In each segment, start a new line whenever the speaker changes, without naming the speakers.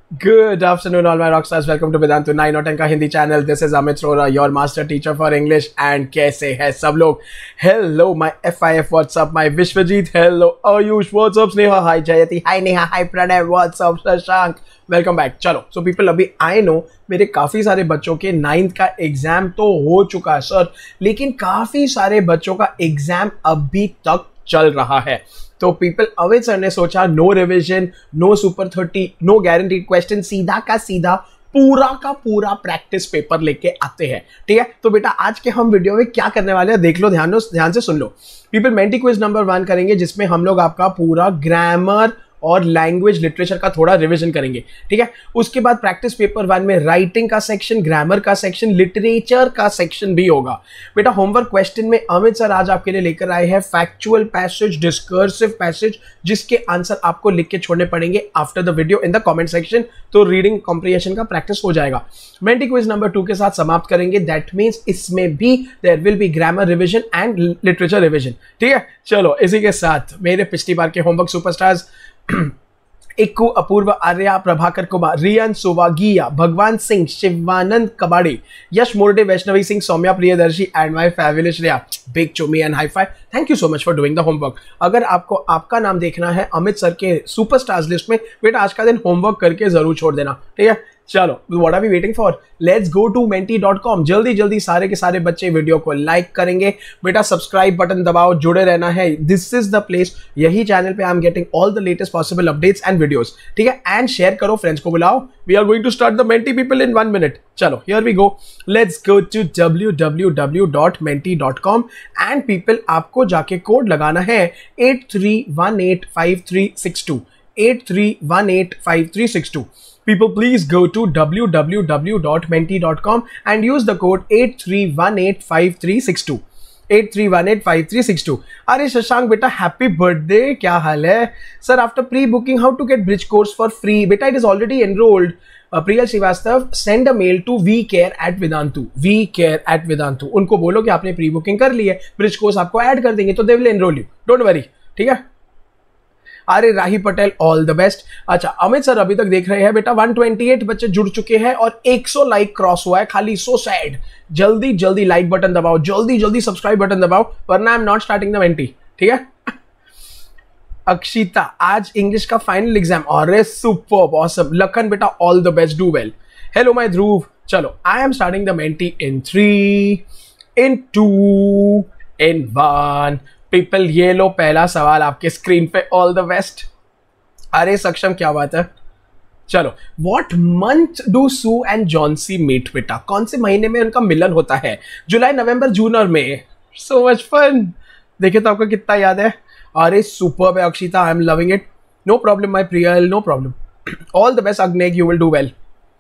Good afternoon, all my rock stars. Welcome to Vedantu 9 और 10 का Hindi channel. This is Amit Rora, your master teacher for English. And कैसे हैं सब लोग? Hello, my FIF. What's up, my Vishwajit? Hello, Ayush. What's up, Sneha? Hi, Jayati. Hi, Neha. Hi, Pranay. What's up, Shashank? Welcome back. चलो, so people, अभी I know मेरे काफ़ी सारे बच्चों के 9th का एग्जाम तो हो चुका है सर, लेकिन काफ़ी सारे बच्चों का एग्जाम अभी तक चल रहा है. तो पीपल, अमित सर ने सोचा no revision, no super 30, no guaranteed question, सीधा का सीधा पूरा का पूरा प्रैक्टिस पेपर लेके आते हैं. ठीक है, तो बेटा आज के हम वीडियो में क्या करने वाले हैं देख लो, ध्यान से सुन लो. पीपल, मेंटी क्विज नंबर 1 करेंगे जिसमें हम लोग आपका पूरा ग्रामर और लैंग्वेज लिटरेचर का थोड़ा रिवीजन करेंगे. ठीक है, उसके बाद प्रैक्टिस पेपर 1 में राइटिंग का सेक्शन, ग्रामर का सेक्शन, लिटरेचर का सेक्शन भी होगा. बेटा होमवर्क क्वेश्चन में अमित सर आज आपके लिए लेकर आए हैं फैक्चुअल पैसेज, डिस्कर्सिव पैसेज, जिसके आंसर आपको लिख के छोड़ने पड़ेंगे after the video in the comment section. तो रीडिंग कॉम्प्रिहेंशन का प्रैक्टिस हो जाएगा. मेंटी क्विज नंबर 2 के साथ समाप्त करेंगे. दैट मीन्स इसमें भी there will be grammar revision and literature revision. ठीक है, चलो इसी के साथ मेरे पिछली बार के homework superstars Ikku, Apoorv, Arya, Prabhakar Kumar, Riyan, Suvagiya, Bhagwan Singh, Shivanand Kabadi, Yash Morde, Vaishnavi Singh, Saumya Priyadarshi and my fabulous Shreya. Big चोमी and high five. Thank you so much for doing the homework. अगर आपको आपका नाम देखना है अमित सर के सुपरस्टार्स लिस्ट में, बेटा आज का दिन होमवर्क करके जरूर छोड़ देना. ठीक है, चलो what are we waiting for, let's go to menti.com. जल्दी जल्दी सारे के सारे बच्चे वीडियो को लाइक करेंगे. बेटा सब्सक्राइब बटन दबाओ, जुड़े रहना है. This is the place. यही चैनल पे I am getting all the latest possible updates and videos. ठीक है, एंड शेयर करो, फ्रेंड्स को बुलाओ. We are going to start the Menti people in 1 minute. चलो here we go. Let's go to www.menti.com and people, आपको जाके code लगाना है 83185362. 83185362. People, please go to www.menti.com and use the code 83185362. 83185362. अरे शशांक बेटा, हैप्पी बर्थडे. क्या हाल है sir? After pre booking how to get bridge course for free? बेटा it is already enrolled. Priyal Srivastava, send a mail to vcare@vedantu. vcare@vedantu. उनको बोलो कि आपने प्री बुकिंग कर ली है, ब्रिज कोर्स आपको ऐड कर देंगे, तो they will enroll you. Don't worry. ठीक है. अरे Rahi Patel, all the best. अच्छा अमित सर अभी तक देख रहे हैं बेटा, 128 बच्चे जुड़ चुके हैं और 100 लाइक क्रॉस हुआ है खाली. So sad. जल्दी जल्दी लाइक बटन दबाओ, जल्दी जल्दी सब्सक्राइब बटन दबाओ, वरना I am not starting the Menti. ठीक है. अक्षिता, आज इंग्लिश का फाइनल एग्जाम. अरे सुपर्ब, ऑसम. लखन बेटा, all the best, do well. Hello my Dhruv. चलो I am starting the Menti in 3, in 2, in 1. People, ये लो पहला सवाल आपके स्क्रीन पे. All the best. अरे सक्षम, क्या बात है. चलो, what month do Sue and Johnsy meet? बेटा कौन से महीने में उनका मिलन होता है? जुलाई, नवंबर, जून और मई. So much fun. देखिए तो आपको कितना याद है. अरे सुपर्ब है Akshita, I am loving it. No problem my Priyal, no problem. All the best Agnek, you will do well.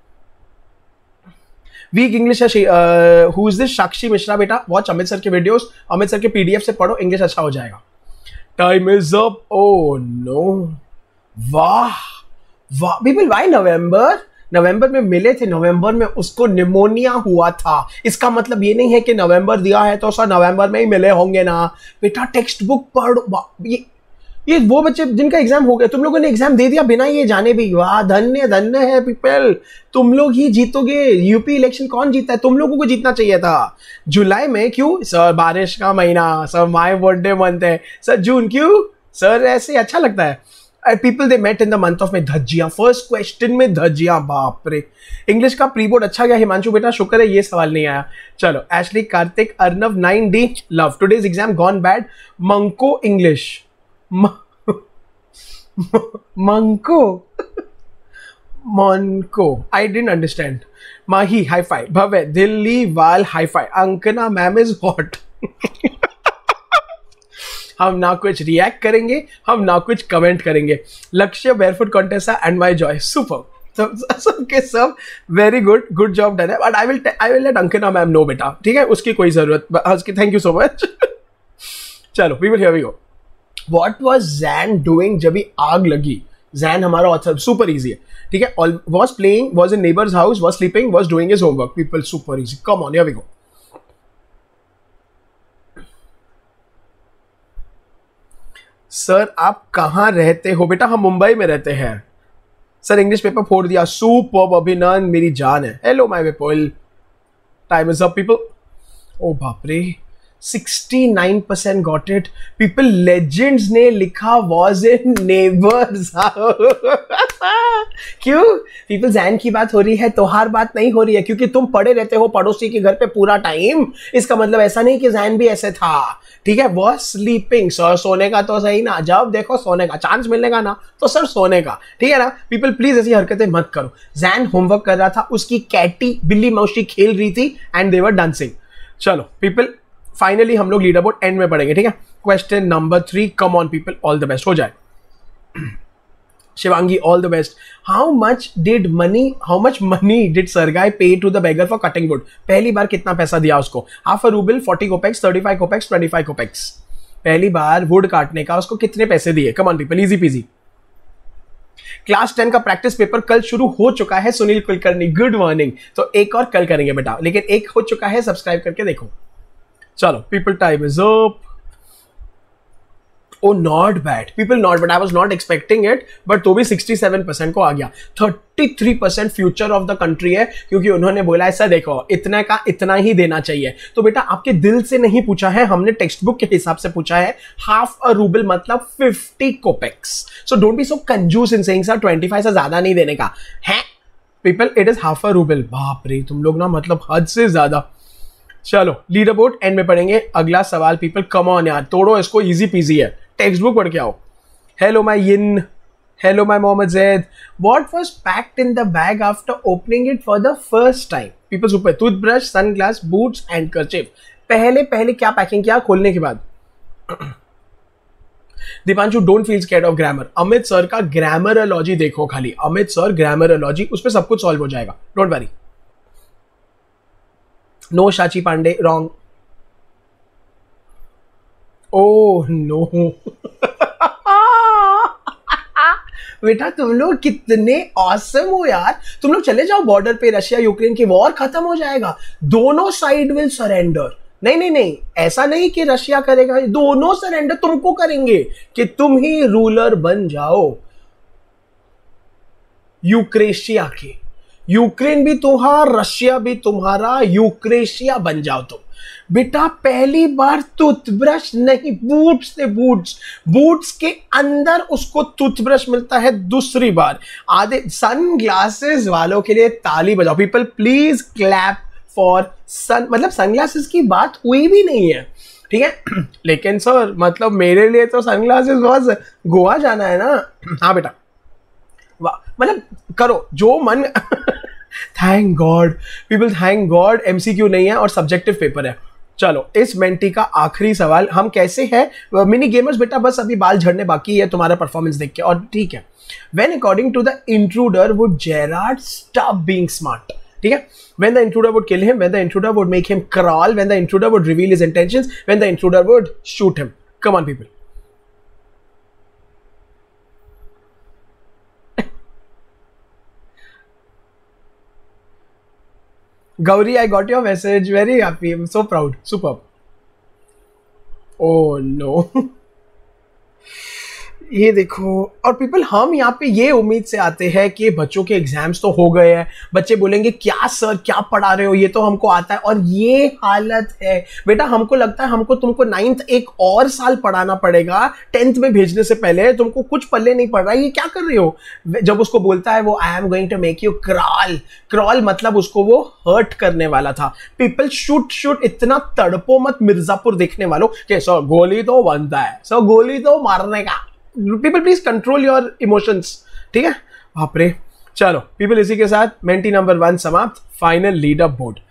Weak English है. Who is this? Sakshi Mishra. बेटा वॉच अमित सर के वीडियोस, अमित सर के पीडीएफ से पढ़ो, इंग्लिश अच्छा हो जाएगा. Time is up. Oh no. वाह वाह पीपल, व्हाई नवंबर में मिले थे. नवंबर में उसको निमोनिया हुआ था. इसका मतलब ये नहीं है कि नवंबर दिया है तो सर नवंबर में ही मिले होंगे ना. बेटा टेक्स्ट बुक पढ़ो. ये वो बच्चे जिनका एग्जाम हो गया, तुम लोगों ने एग्जाम दे दिया बिना ये जाने भी. वाह, धन्य धन्य है पीपल, तुम लोग ही जीतोगे. यूपी इलेक्शन कौन जीता है? तुम लोगों को जीतना चाहिए था. जुलाई में क्यों सर? बारिश का महीना. सर माय बर्थडे मंथ है. सर जून क्यों? सर ऐसे अच्छा लगता है. People they met in the month of में. धज्जियां, फर्स्ट क्वेश्चन में धज्जियां. बाप रे. इंग्लिश का प्री बोर्ड अच्छा गया हिमांशु बेटा, शुक्र है ये सवाल नहीं आया. चलो Ashley, Kartik, Arnav, 9D, love. Today's exam gone bad. Manko English. Manko Monko, I didn't understand. Mahi, high five. Bhavya, Delhi वाल, high five. Ankana ma'am is hot. हम ना कुछ रिएक्ट करेंगे, हम ना कुछ कमेंट करेंगे. Lakshya, barefoot contessa and my joy. Super. सबके सब very good, good job done है. But I will let Ankana ma'am no बेटा. ठीक है, उसकी कोई जरूरत. Thank you so much. चलो we will here we go. What was Zan doing जब भी आग लगी? Zan हमारा ऑथर, सुपर इजी है. ठीक है. Was playing, was in neighbor's house, was sleeping, was doing his homework. People, super easy. Come on, here we go. Sir आप कहाँ रहते हो? बेटा हम मुंबई में रहते हैं. सर इंग्लिश पेपर फोड़ दिया, सुपर्ब अभिनंदन, मेरी जान है। Hello my Vipul, time is up people. ओ बाप रे, 69% गॉट इट पीपल। लेजेंड्स ने लिखा वॉज इन नेबर्स। क्यों पीपल, जैन की बात हो रही है, तोहार बात नहीं हो रही है, क्योंकि तुम पड़े रहते हो पड़ोसी के घर पे पूरा टाइम। इसका मतलब ऐसा नहीं कि जैन भी ऐसे था, ठीक है। वॉज स्लीपिंग, सर सोने का तो सही ना, जब देखो सोने का चांस मिलने का ना तो सर सोने का, ठीक है ना। पीपल प्लीज ऐसी हरकतें मत करो। जैन होमवर्क कर रहा था, उसकी कैटी बिल्ली मौसी खेल रही थी एंड दे वर डांसिंग। चलो पीपल, फाइनली हम लोग लीडर बोर्ड एंड में पढ़ेंगे, ठीक है। Question number 3, come on people, all the best हो जाए। Shivangi, all the best. How much money did Sergei pay to the beggar for cutting wood? पहली बार कितना पैसा दिया उसको? Half a rouble, 40 kopecks, 35 kopecks, 25 kopecks. पहली बार वुड काटने का उसको कितने पैसे दिए? Come on people, easy peasy. Class 10 का प्रैक्टिस पेपर कल शुरू हो चुका है सुनील कुलकर्णी, गुड मॉर्निंग। तो एक और कल करेंगे बेटा, लेकिन एक हो चुका है, सब्सक्राइब करके देखो। चलो people, time is up. Oh, not bad. People, not bad. I was not expecting it, but तो भी 67% को आ गया। 33% फ्यूचर ऑफ द कंट्री है, क्योंकि उन्होंने बोला ऐसा, देखो इतना का इतना ही देना चाहिए। तो बेटा आपके दिल से नहीं पूछा है, हमने टेक्स्ट बुक के हिसाब से पूछा है। हाफ अ रूबल मतलब 50 कोपेक्स। सो डोंट बी सो कंजूस इन सेइंग सर 25 से ज्यादा नहीं देने का है। People, it is half a rouble. बाप रे, तुम लोग ना मतलब हद से ज्यादा। चलो लीडर बोर्ड एंड में पढ़ेंगे। अगला सवाल पीपल, कम ऑन यार, तोड़ो इसको, इजी पीजी है, टेक्स्ट बुक पढ़ के आओ। हेलो माय यिन, hello my Mohammed Zaid. What was packed in the bag after opening it for the first time? People super, toothbrush, sunglass, boots and kerchief. पहले क्या पैकिंग किया खोलने के बाद? Deepanshu, don't feel scared of grammar. Amit sir का grammarology देखो खाली, अमित सर ग्रामरलॉजी, उस पर सब कुछ सॉल्व हो जाएगा, don't worry. No Shachi Pandey, wrong. Oh no. बेटा तुम लोग कितने ऑसम हो यार। तुम लोग चले जाओ बॉर्डर पे, रशिया यूक्रेन की वॉर खत्म हो जाएगा, दोनों साइड विल सरेंडर। नहीं, ऐसा नहीं कि रशिया करेगा, दोनों सरेंडर तुमको करेंगे कि तुम ही रूलर बन जाओ यूक्रेशिया के। यूक्रेन भी तुम्हारा, रशिया भी तुम्हारा, यूक्रेशिया बन जाओ तुम। बेटा पहली बार टूथब्रश नहीं, बूट्स से बूट्स के अंदर उसको टूथब्रश मिलता है दूसरी बार। आधे सनग्लासेस वालों के लिए ताली बजाओ people, please clap for sun. मतलब सनग्लासेस की बात हुई भी नहीं है, ठीक है। लेकिन सर मतलब मेरे लिए तो सनग्लासेस बस गोवा जाना है ना। हाँ बेटा, वाह, मतलब करो जो मन। Thank God people, thank God MCQ नहीं है और सब्जेक्टिव पेपर है। चलो इस मेंटी का आखिरी सवाल, हम कैसे हैं मिनी गेमर्स? बेटा बस अभी बाल झड़ने बाकी है तुम्हारा परफॉर्मेंस देख के, और ठीक है। When according to the intruder would Gerard stop being smart? ठीक है। When the intruder would kill him, when the intruder would make him crawl, when the intruder would reveal his intentions, when the intruder would shoot him. Come on people. Gauri, I got your message. Very happy. I'm so proud. Superb. Oh no. ये देखो, और people हम यहाँ पे ये उम्मीद से आते हैं कि बच्चों के एग्जाम्स तो हो गए हैं, बच्चे बोलेंगे क्या सर क्या पढ़ा रहे हो, ये तो हमको आता है, और ये हालत है। बेटा हमको लगता है हमको तुमको 9th एक और साल पढ़ाना पड़ेगा, 10th में भेजने से पहले तुमको कुछ पल्ले नहीं पड़ रहा है, ये क्या कर रहे हो। जब उसको बोलता है वो I am going to make you crawl मतलब उसको वो हर्ट करने वाला था। पीपल शूट, इतना तड़पो मत मिर्जापुर देखने वालों कि सर गोली तो बनता है, सर गोली तो मारने का। People please control your emotions, ठीक है। बाप रे। चलो पीपल इसी के साथ मेंटी नंबर 1 समाप्त। Final leader board.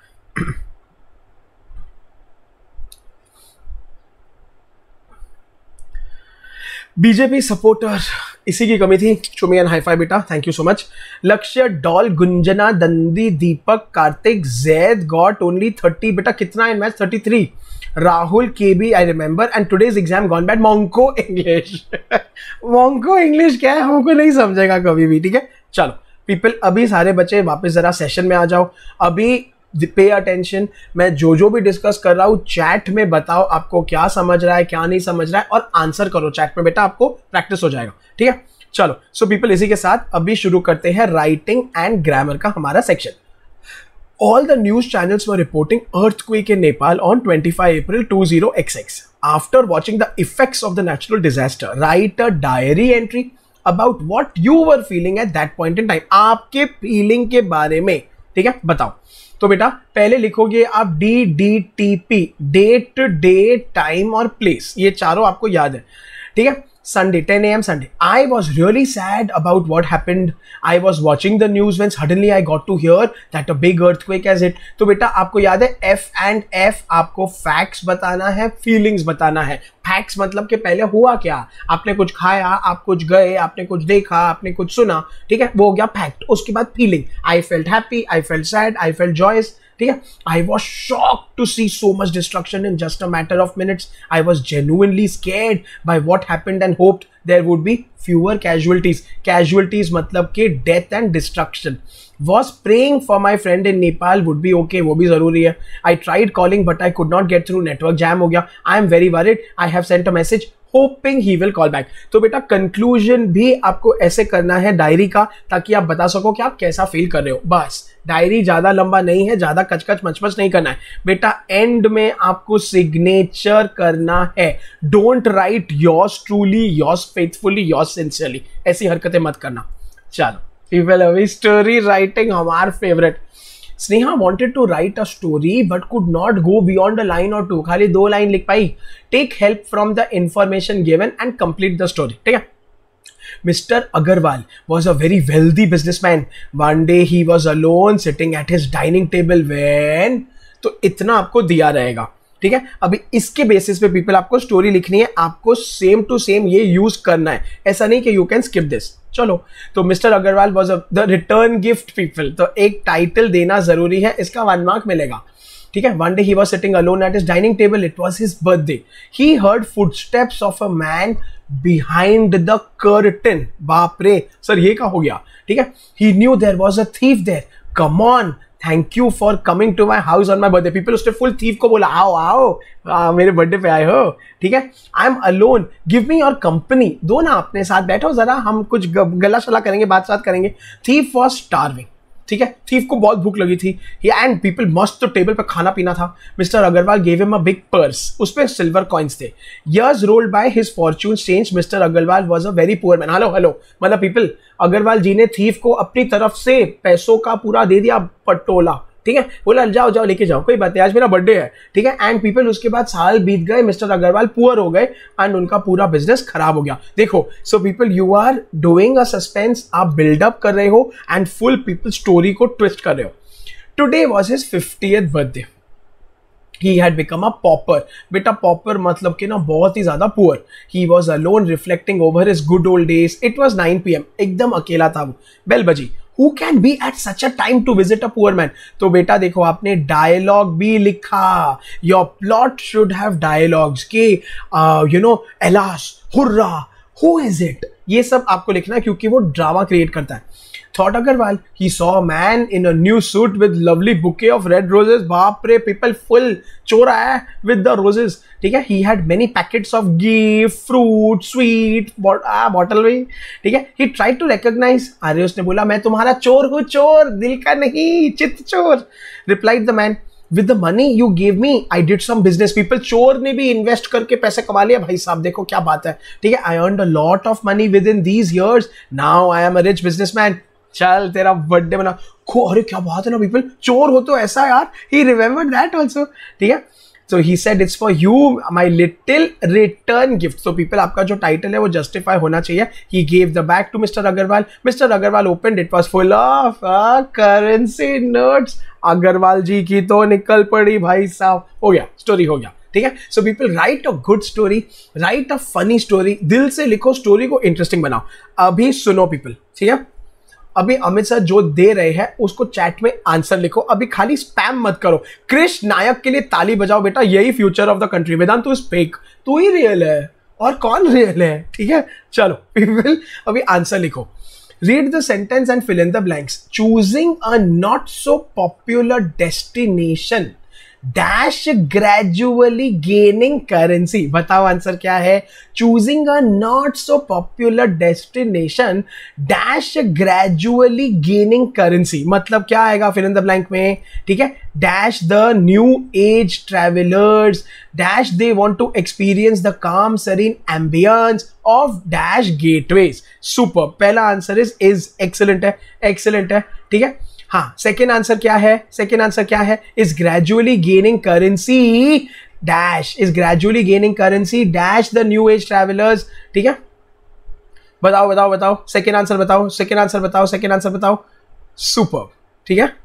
BJP supporter, इसी की कमी थी। चुमियन हाईफाई बेटा, thank you so much. Lakshya, Doll, Gunjana, दंदी, दीपक, कार्तिक, जैद गॉट ओनली 30। बेटा कितना in maths? 33। Rahul, KB, I remember, and today's exam gone bad. मोंको इंग्लिश मोंको इंग्लिश क्या है हमको नहीं समझेगा कभी भी, ठीक है। चलो पीपल अभी सारे बच्चे वापस जरा सेशन में आ जाओ, अभी पे अटेंशन। मैं जो भी डिस्कस कर रहा हूँ चैट में बताओ आपको क्या समझ रहा है क्या नहीं समझ रहा है, और आंसर करो चैट में बेटा, आपको प्रैक्टिस हो जाएगा, ठीक है। चलो सो पीपल इसी के साथ अभी शुरू करते हैं राइटिंग एंड ग्रामर का हमारा section. All the news channels were reporting earthquake in Nepal on 25 April 20XX. After watching the effects of the natural disaster, write a diary entry about what you were feeling at that point in time. आपके feeling के बारे में, ठीक है, बताओ. तो बेटा पहले लिखोगे आप DDTP, डेट, डे, टाइम और प्लेस. ये चारों आपको याद है, ठीक है. Sunday, 10 a.m. Sunday. I was really sad about what happened. I was watching the news when suddenly I got to hear that a big earthquake has hit. तो बेटा आपको याद है F and F, आपको facts बताना है, feelings बताना है. Facts मतलब कि पहले हुआ क्या, आपने कुछ खाया, आप कुछ गए, आपने कुछ देखा, आपने कुछ सुना, ठीक है, वो हो गया fact. उसके बाद feeling. I felt happy, I felt sad, I felt joyous. ठीक है. I was shocked to see so much destruction in just a matter of minutes. I was genuinely scared by what happened and hoped there would be fewer casualties. Casualties मतलब कि death and destruction. Was praying for my friend in Nepal would be okay. वो भी जरूरी है. I tried calling but I could not get through. Network jam हो गया. I am very worried. I have sent a message hoping he will call back. तो बेटा conclusion भी आपको ऐसे करना है डायरी का, ताकि आप बता सको कि आप कैसा फील कर रहे हो. बस डायरी ज्यादा लंबा नहीं है, ज्यादा कचकच मचमच नहीं करना है बेटा. एंड में आपको सिग्नेचर करना है. Don't write yours truly, yours faithfully, yours sincerely. ऐसी हरकतें मत करना. चलो पीपल, अभी स्टोरी राइटिंग हमार favourite. Sneha wanted to write a story but could not go beyond a line or two. खाली 2 लाइन लिख पाई. Take help from the information given and complete the story. ठीक है. Mr. Agarwal was a very wealthy businessman. One day he was alone sitting at his dining table when, तो इतना आपको दिया रहेगा, ठीक है. अभी इसके बेसिस पे पीपल आपको स्टोरी लिखनी है, आपको सेम टू सेम ये यूज करना है, ऐसा नहीं कि यू कैन स्किप दिस. चलो तो mister Agarwal was the return gift people. तो एक टाइटल देना जरूरी है, इसका 1 मार्क मिलेगा, ठीक है. One day he was sitting alone at his dining table. It was his birthday. He heard footsteps of a man behind the curtain. बाप रे सर, ये क्या हो गया, ठीक है. He knew there was a thief there. Come on, thank you for coming to my house on my birthday. People उसने full thief को बोला, आओ आओ मेरे बर्थडे पे आए हो, ठीक है. I am alone, give me your company. दो ना अपने साथ, बैठो जरा, हम कुछ गला शला करेंगे, बात बात करेंगे. थीफ वॉज स्टार्विंग, ठीक है. थीफ को बहुत भूख लगी थी. एंड पीपल मस्त, तो टेबल पे खाना पीना था. Mister Agarwal gave him a big purse. उस पे सिल्वर कॉइन्स थे. Years rolled by, his fortunes changed. Mister Agarwal was a very poor man. Hello hello, मतलब पीपल, अग्रवाल जी ने थीफ को अपनी तरफ से पैसों का पूरा दे दिया पटोला, ठीक है. बोला जाओ जाओ लेके जाओ, कोई बात नहीं, आज मेरा बर्थडे है, ठीक है. एंड पीपल उसके बाद साल बीत गए, मिस्टर अग्रवाल पुअर हो गए एंड उनका पूरा बिजनेस खराब हो गया. देखो so people, you are doing a suspense, आप बिल्डअप कर रहे हो एंड फुल पीपल स्टोरी को ट्विस्ट कर रहे हो. टुडे वॉज हिज 50th बर्थडे. He had become a pauper. बेटा pauper मतलब कि ना बहुत ही ज्यादा poor. He was alone reflecting over his good old days. It was 9 PM. एकदम अकेला था वो. बेल बजी. Who can be at such a time to visit a poor man? तो बेटा देखो, आपने डायलॉग भी लिखा. Your plot should have dialogues कि alas, hurrah, who is it? ये सब आपको लिखना है क्योंकि वो ड्रामा क्रिएट करता है. Thought Agarwal, he saw a man in a new suit with lovely bouquet of red roses. बाप रे, people full चोर आया with the roses, ठीक है. He had many packets of gift, fruit, sweet, bottle में, ठीक है. He tried to recognize. अरे उसने बोला, मैं तुम्हारा चोर हूँ, चोर दिल का नहीं, चित्त चोर. Replied the man, with the money you gave me, I did some business. People, चोर ने भी इन्वेस्ट करके पैसे कमा लिया. भाई साहब देखो क्या बात है, ठीक है. I earned a lot of money within these years. Now I am a rich businessman. चल तेरा बर्थडे बना. अरे क्या बात है ना पीपल, चोर हो तो ऐसा यार. ही रिमेंबर्ड दैट आल्सो, ठीक है. So he said, it's for you my little return gift. So people, आपका जो टाइटल है वो जस्टिफाई होना चाहिए. He gave the bag to mister Agarwal. Mister Agarwal opened. It was full of currency notes. Agarwal ji की तो निकल पड़ी भाई साहब. हो गया, स्टोरी हो गया, ठीक है. So people, write a good story, write a funny story. दिल से लिखो, स्टोरी को इंटरेस्टिंग बनाओ. अभी सुनो पीपल, ठीक है. अभी अमित सर जो दे रहे हैं उसको चैट में आंसर लिखो. अभी खाली स्पैम मत करो. कृष नायक के लिए ताली बजाओ बेटा, यही future of the country. Vedantu is fake, तू ही रियल है और कौन रियल है, ठीक है. चलो पीपल, अभी आंसर लिखो. Read the sentence and fill in the blanks. Choosing a not so popular destination. Dash gradually gaining currency. बताओ आंसर क्या है? Choosing a not so popular destination dash gradually gaining currency. मतलब क्या आएगा फिर in the blank में? ठीक है, dash the new age travellers dash they want to experience the calm serene ambience of dash getaways. Super, पहला answer is excellent है, excellent है। ठीक है, हाँ, सेकेंड आंसर क्या है? सेकेंड आंसर क्या है? Is gradually gaining currency dash, is gradually gaining currency dash the new age travellers. ठीक है, बताओ बताओ बताओ, सेकेंड आंसर बताओ, सेकेंड आंसर बताओ, सेकेंड आंसर बताओ। सुपर, ठीक है,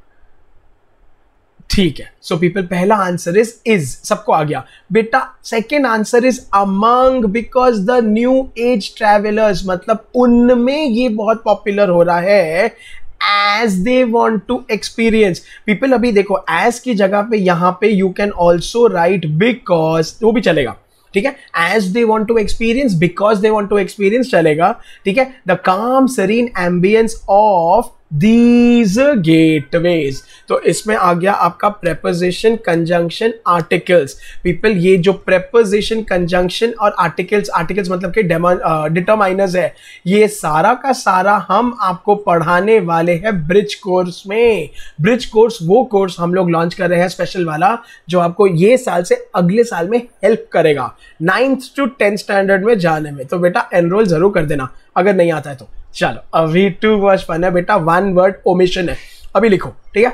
ठीक है। सो पीपल, पहला आंसर इज सबको आ गया बेटा। Second answer is among, because the new age travellers, मतलब उनमें ये बहुत पॉपुलर हो रहा है as they want to experience people। अभी देखो as की जगह पे यहां पे you can also write because, वो भी चलेगा। ठीक है, as they want to experience, because they want to experience चलेगा। ठीक है, the calm serene ambience of these gateways। तो इसमें आ गया आपका preposition, conjunction, articles। people, ये जो preposition, conjunction और articles, articles मतलब कि determiners है, ये सारा का सारा हम आपको पढ़ाने वाले हैं ब्रिज कोर्स में। ब्रिज कोर्स वो कोर्स हम लोग लॉन्च कर रहे हैं स्पेशल वाला, जो आपको ये साल से अगले साल में हेल्प करेगा 9th to 10th स्टैंडर्ड में जाने में। तो बेटा एनरोल जरूर कर देना अगर नहीं आता है तो। चलो, अभी 2 वर्ड फन है बेटा, 1 वर्ड ओमिशन है, अभी लिखो। ठीक है,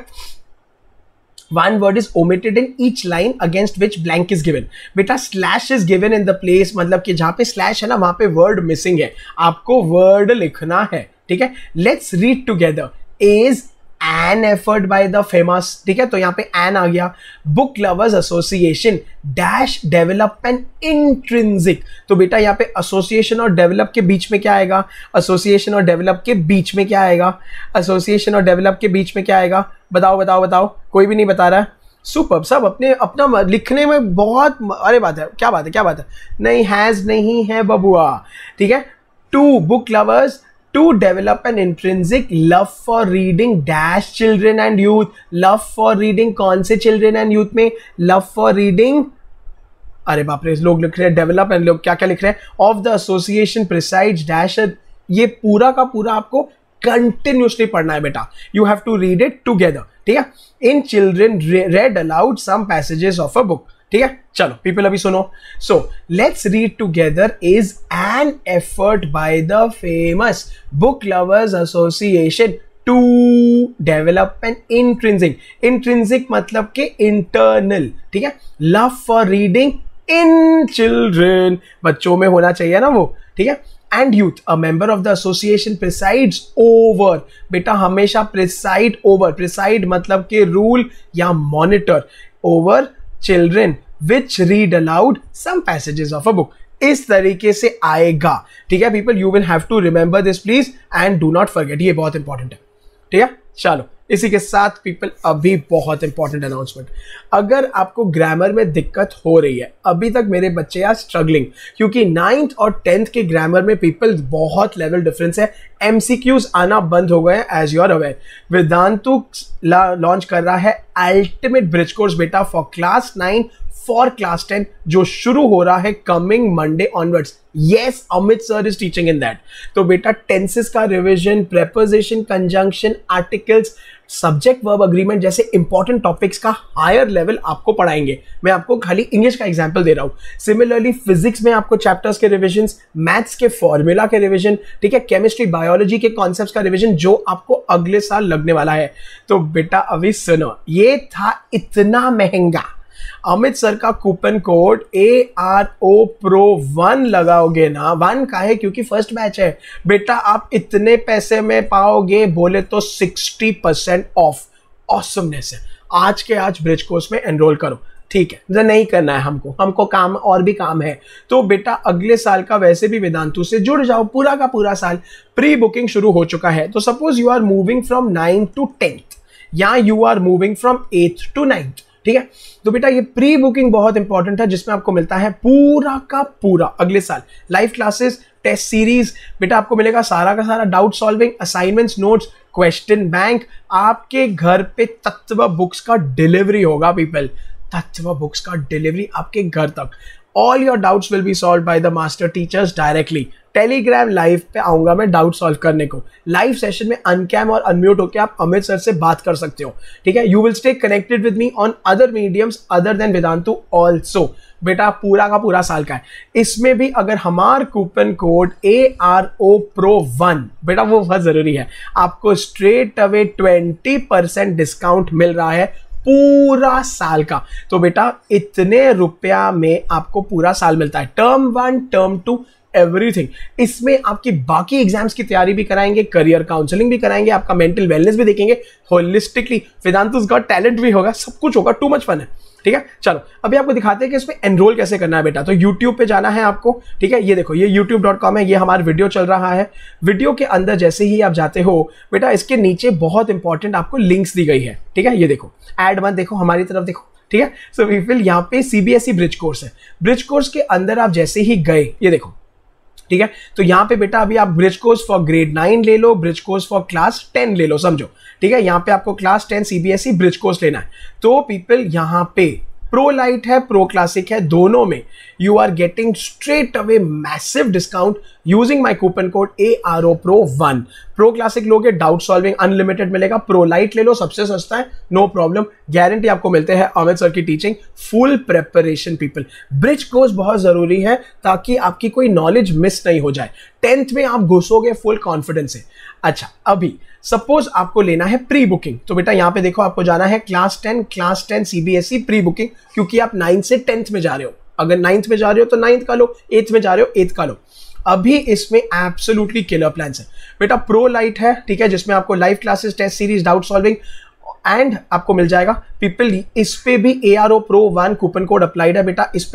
1 word is omitted in each line against which blank is given। बेटा slash is given in the place, मतलब कि जहां पे स्लैश है ना वहां पे वर्ड मिसिंग है, आपको वर्ड लिखना है। ठीक है, let's read together. Is an effort by the famous. ठीक है, तो यहाँ पे एन आ गया। Book lovers association dash develop an intrinsic. तो बेटा यहाँ पे एसोसिएशन और डेवलप के बीच में क्या आएगा? एसोसिएशन और डेवलप के बीच में क्या आएगा? एसोसिएशन और डेवलप के बीच में क्या आएगा? बताओ बताओ बताओ, कोई भी नहीं बता रहा है। सुपर, सब अपने अपना लिखने में बहुत, अरे बात है, क्या बात है, क्या बात है। नहीं, हैज नहीं है बबुआ। ठीक है, to book lovers to develop an intrinsic love for reading dash children and youth। love for reading कौन से children and youth में? love for reading, अरे बाप रे, लोग लिख रहे हैं डेवलप एंड लोग क्या क्या लिख रहे हैं? Of the association presides dash. ये पूरा का पूरा आपको कंटिन्यूसली पढ़ना है बेटा, you have to read it together. ठीक है, in children read aloud some passages of a book. ठीक है, चलो पीपल अभी सुनो। So let's read together is an effort by the famous book lovers association to develop an intrinsic. Intrinsic मतलब के internal. ठीक है, love for reading in children, बच्चों में होना चाहिए ना वो। ठीक है, and youth a member of the association presides over. बेटा हमेशा प्रिसाइड ओवर, प्रिसाइड मतलब के रूल या monitor over children which read aloud some passages of a book. इस तरीके से आएगा। ठीक है people, you will have to remember this please and do not forget, ये बहुत इंपॉर्टेंट है। ठीक है, चलो इसी के साथ पीपल अभी बहुत इंपॉर्टेंट अनाउंसमेंट। अगर आपको ग्रामर में दिक्कत हो रही है, अभी तक मेरे बच्चे आर स्ट्रगलिंग, क्योंकि 9th और 10th के ग्रामर में पीपल बहुत लेवल डिफरेंस है, एमसीक्यूज आना बंद हो गए हैं as you are aware. Vedantu launch कर रहा है अल्टीमेट ब्रिज कोर्स बेटा फॉर क्लास 9 फॉर क्लास 10, जो शुरू हो रहा है coming Monday onwards. Yes, Amit sir is teaching in that. तो बेटा टेंसेस का revision, preposition, conjunction, articles, subject verb agreement जैसे इंपॉर्टेंट टॉपिक्स का हायर लेवल आपको पढ़ाएंगे। मैं आपको खाली इंग्लिश का एग्जांपल दे रहा हूं। सिमिलरली फिजिक्स में आपको चैप्टर्स के रिविजन, मैथ्स के फॉर्मूला के रिविजन, ठीक है, केमिस्ट्री बायोलॉजी के कॉन्सेप्ट्स का रिविजन जो आपको अगले साल लगने वाला है। तो बेटा अभी सुनो, ये था इतना महंगा अमित सर का कूपन कोड ARO Pro 1 लगाओगे ना, 1 का है क्योंकि फर्स्ट बैच है बेटा, आप इतने पैसे में पाओगे बोले तो 60% ऑफ। ऑसमनेस है। आज के आज ब्रिज कोर्स में एनरोल करो। ठीक है, नहीं करना है हमको काम और भी काम है। तो बेटा अगले साल का वैसे भी वेदांतु से जुड़ जाओ, पूरा का पूरा साल प्री बुकिंग शुरू हो चुका है। तो suppose you are moving from 9th to 10th या you are moving from 8th to 9th। ठीक है, तो बेटा ये प्री बुकिंग बहुत इंपॉर्टेंट है, जिसमें आपको मिलता है पूरा का पूरा अगले साल लाइव क्लासेस, टेस्ट सीरीज, बेटा आपको मिलेगा सारा का सारा doubt solving, assignments, notes, question bank, आपके घर पे तत्व बुक्स का डिलीवरी होगा पीपल। तत्व बुक्स का डिलीवरी आपके घर तक। All your doubts will be solve by the master teachers directly. Telegram live पे आऊंगा मैं डाउट सॉल्व करने को। लाइव सेशन में अनकैम और अनम्यूट होकर आप अमित सर से बात कर सकते हो, ठीक है। You will stay connected with me on other mediums other than Vedantu also. बेटा पूरा का पूरा साल का है। इसमें भी अगर हमारा कूपन कोड AROPRO1 बेटा वो बहुत जरूरी है, आपको स्ट्रेट अवे 20% डिस्काउंट मिल रहा है पूरा साल का। तो बेटा इतने रुपया में आपको पूरा साल मिलता है। Term 1 term 2 everything. इसमें आपकी बाकी एग्जाम्स की तैयारी भी कराएंगे, करियर काउंसलिंग भी कराएंगे, आपका मेंटल वेलनेस भी देखेंगे, होलिस्टिकली वेदांतुस गॉट टैलेंट भी होगा, सब कुछ होगा। टू मच फन है, ठीक है। चलो अभी आपको दिखाते हैं कि इसमें एनरोल कैसे करना है बेटा। तो YouTube पे जाना है आपको, ठीक है। ये देखो ये youtube.com है, ये हमारा वीडियो चल रहा है। वीडियो के अंदर जैसे ही आप जाते हो बेटा, इसके नीचे बहुत इंपॉर्टेंट आपको लिंक्स दी गई है, ठीक है। ये देखो ऐड 1 देखो, हमारी तरफ देखो, ठीक है। सो वी फिल यहाँ पे CBSE ब्रिज कोर्स है। ब्रिज कोर्स के अंदर आप जैसे ही गए, ये देखो, ठीक है। तो यहाँ पे बेटा अभी आप ब्रिज कोर्स फॉर ग्रेड 9 ले लो, ब्रिज कोर्स फॉर क्लास 10 ले लो, समझो, ठीक है। यहाँ पे आपको क्लास 10 CBSE ब्रिज कोर्स लेना है। तो पीपल यहाँ पे प्रो लाइट है, प्रो क्लासिक है, दोनों में you are getting straight away massive discount using my coupon code AROPRO1। Pro classic लोगे डाउट सॉल्विंग अनलिमिटेड मिलेगा, प्रो लाइट ले लो सबसे सस्ता है, नो प्रॉब्लम, गारंटी आपको मिलते हैं अमित सर की teaching, full preparation. People bridge course बहुत जरूरी है ताकि आपकी कोई नॉलेज मिस नहीं हो जाए। 10th में आप घुसोगे फुल कॉन्फिडेंस से। अच्छा अभी सपोज आपको लेना है प्री बुकिंग, तो बेटा यहाँ पे देखो आपको जाना है क्लास 10 CBSE प्री बुकिंग, क्योंकि आप 9th से 10th में जा रहे हो। अगर 9th में जा रहे हो तो 9th का लो, 8th में जा रहे हो 8th का लो। अभी इसमें एब्सोल्युटली किलर प्लान्स है बेटा। प्रो लाइट है, ठीक है, जिसमें आपको live classes, test series, doubt solving and आपको मिल जाएगा। पीपल इस पे भी AROPRO1 कूपन कोड अप्लाइड है बेटा, इस पे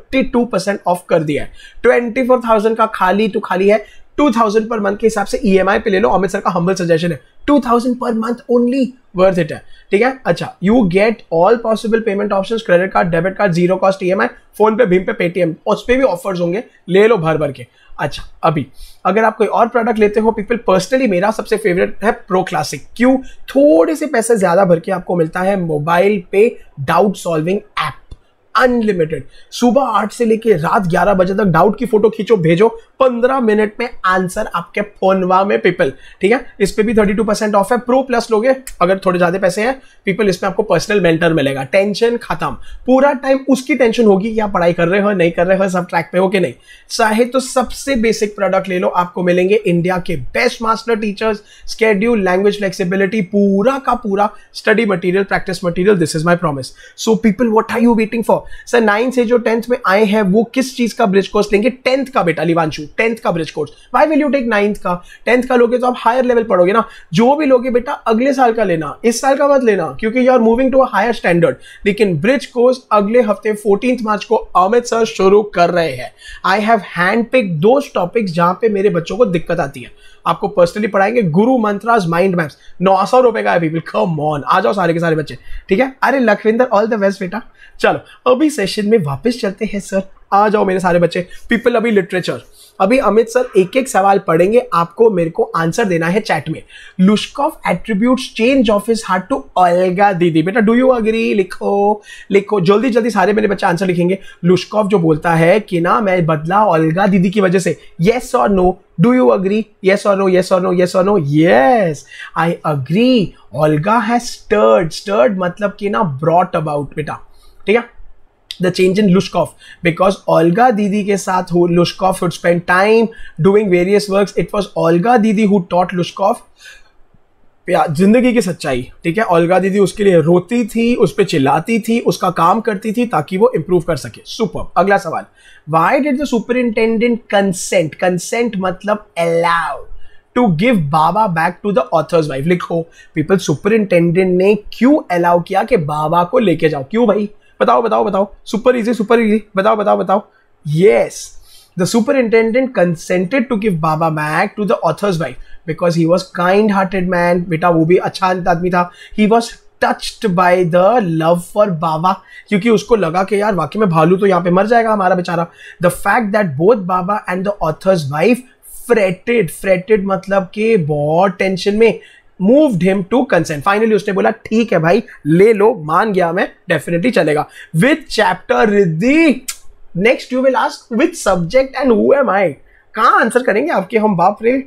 32% ऑफ कर दिया है। 24,000 का खाली टू खाली है, 2,000 पर मंथ के हिसाब से EMI पे ले लो। अमित सर का हम्बल सजेशन है, 2,000 per month only, worth it है, ठीक है। अच्छा you get all possible payment options, credit card, debit card, zero cost EMI, PhonePe, भीम पे, पेटीएम, उस पे भी ऑफर्स होंगे, ले लो भर भर के। अच्छा अभी अगर आप कोई और प्रोडक्ट लेते हो पीपल, पर्सनली मेरा सबसे फेवरेट है प्रो क्लासिक। क्यों? थोड़े से पैसे ज्यादा भर के आपको मिलता है मोबाइल पे डाउट सॉल्विंग ऐप अनलिमिटेड। सुबह 8 से लेके रात 11 बजे तक डाउट की फोटो खींचो, भेजो, 15 मिनट में आंसर आपके फोनवा में पीपल, ठीक है। इस पे भी 32% ऑफ है। प्रो प्लस लोगे अगर थोड़े ज्यादा पैसे हैं पीपल, इसमें आपको पर्सनल मेंटर मिलेगा, टेंशन खत्म। पूरा टाइम उसकी टेंशन होगी कि आप पढ़ाई कर रहे हो नहीं कर रहे हो, सब ट्रैक पे हो कि नहीं। चाहे तो सबसे बेसिक प्रोडक्ट ले लो, आपको मिलेंगे इंडिया के best master teachers, schedule, language flexibility, पूरा का पूरा study material, practice material. This is my promise. So people what are you waiting for? Sir 9 से जो 10th में आए हैं वो किस चीज का ब्रिज कोर्स लेंगे? 10th का बेटा लिवांशु, 10th का bridge course. Why will you take 9th का? 10th का लोगे तो आप हायर लेवल पढ़ोगे ना। जो भी लोगे बेटा अगले साल का लेना, इस साल का मत लेना, क्योंकि you are moving to a higher standard. लेकिन ब्रिज कोर्स अगले हफ्ते 14 मार्च को अमित सर शुरू कर रहे हैं। I have hand picked those topics जहां पे मेरे बच्चों को दिक्कत आती है, आपको पर्सनली पढ़ाएंगे। गुरु मंत्रास, माइंड मैप्स, 900 रुपए का है पीपल, कम ऑन, आ जाओ सारे के सारे बच्चे, ठीक है। अरे लखविंदर ऑल द बेस्ट बेटा। चलो अभी सेशन में वापस चलते हैं सर, आ जाओ मेरे सारे बच्चे। पीपल अभी लिटरेचर, अभी अमित सर एक एक सवाल पढ़ेंगे, आपको मेरे को आंसर देना है चैट में। Lushkov attributes change of his heart to Olga didi. बेटा डू यू अग्री? लिखो लिखो जल्दी जल्दी, सारे मेरे बच्चे आंसर लिखेंगे। लुश्कोव जो बोलता है कि ना मैं बदला ओल्गा दीदी की वजह से, येस और no, do you agree? Yes और नो, येस और नो, येस और no. Yes I agree. Olga has stirred, stirred मतलब कि ना ब्रॉट अबाउट बेटा, ठीक है, the change in Lushkov, because Olga Didi के साथ who Lushkov would spend time doing various works. It was Olga Didi who taught Lushkov जिंदगी की सच्चाई, ठीक है। ओल्गा दीदी उसके लिए रोती थी, उस पर चिल्लाती थी, उसका काम करती थी ताकि वो इंप्रूव कर सके। सुपर। अगला सवाल, why did the superintendent consent? Consent मतलब allow to give Baba back to the author's wife. लिखो पीपल, सुपरिंटेंडेंट ने क्यों अलाउ किया कि बाबा को लेके जाओ? क्यों भाई? बताओ बताओ बताओ। सुपर इजी, सुपर इजी, बताओ बताओ बताओ। Yes, the superintendent consented to give Baba back to the author's wife because he was kind hearted man. बेटा वो भी अच्छा आदमी था। He was touched by the love for Baba, क्योंकि उसको लगा कि यार वाकई में भालू तो यहाँ पे मर जाएगा हमारा बेचारा। The fact that both Baba and the author's wife fretted, fretted मतलब कि बहुत टेंशन में, moved him to consent. Finally उसने बोला ठीक है भाई ले लो, मान गया मैं, डेफिनेटली चलेगा। With chapter Riddhi, next you will ask with subject and who am I. कहां आंसर करेंगे आपके हम, बाप रे।